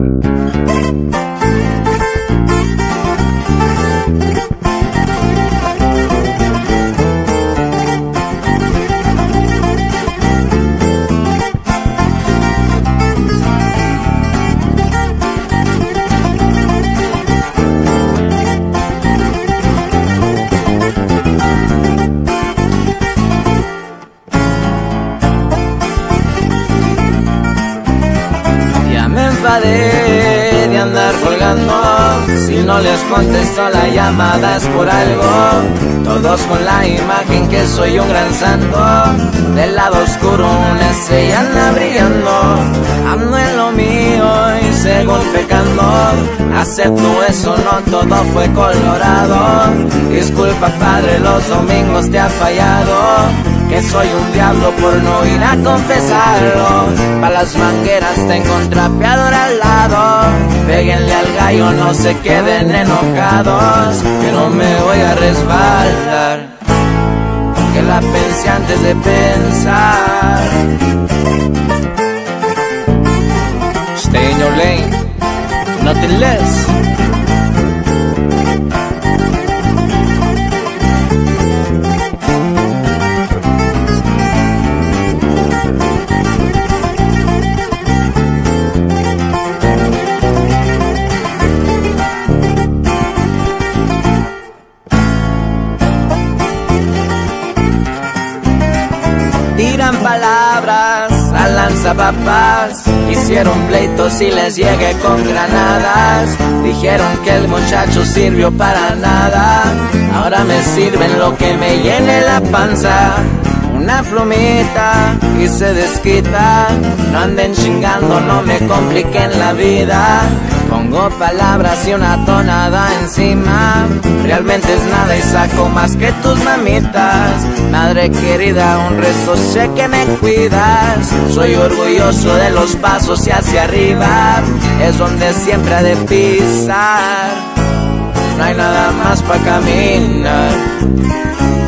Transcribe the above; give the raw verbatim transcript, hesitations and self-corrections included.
De andar colgando, si no les contesto la llamada es por algo. Todos con la imagen que soy un gran santo, del lado oscuro una estrella anda brillando. Ando en lo mío y sigo pecando, acepto eso, no todo fue colorado. Disculpa padre, los domingos te ha fallado, que soy un diablo por no ir a confesarlo. Pa' las mangueras tengo un trapeador al lado, péguenle al gallo, no se queden enojados, que no me voy a resbalar, que la pensé antes de pensar. Stay in your lane, nothing less. Tiran palabras a lanzapapas, hicieron pleitos y les llegué con granadas. Dijeron que el muchacho sirvió para nada, ahora me sirven lo que me llene la panza. Una plumita y se desquita, no anden chingando, no me compliquen la vida. Pongo palabras y una tonada encima, realmente es nada y saco más que tus mamitas. Madre querida, un rezo, sé que me cuidas, soy orgulloso de los pasos y hacia arriba es donde siempre ha de pisar. No hay nada más pa' caminar.